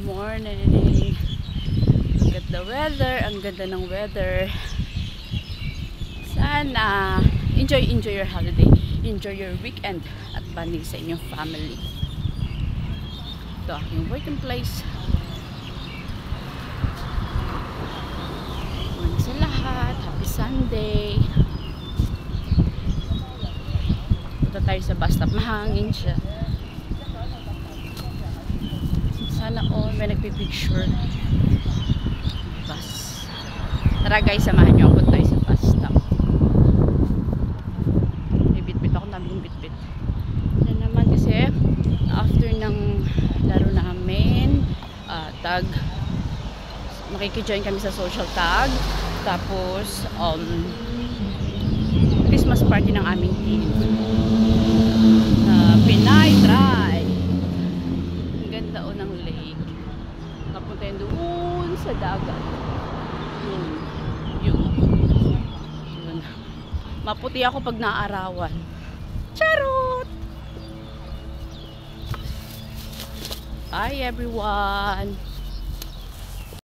morning. Look at the weather. Ang ganda ng weather. Sana enjoy your holiday. Enjoy your weekend at bonding sa inyong family. Ito aking working place. Morning sa lahat. Happy Sunday. Punta tayo sa bus stop. Mahangin siya. Sana all may nagpipicture. Bus. Tara guys, samahan nyo ako tayo sa bus stop. May bit-bit ako, daming bit-bit. Yan naman kasi after ng laro namin, makikijoin kami sa social tag. Tapos Christmas party ng aming team. Pinay Drive. Ang ganda o ng lake. Napunta yun doon sa dagat. Yun. Maputi ako pag naarawan. Charot! Bye everyone!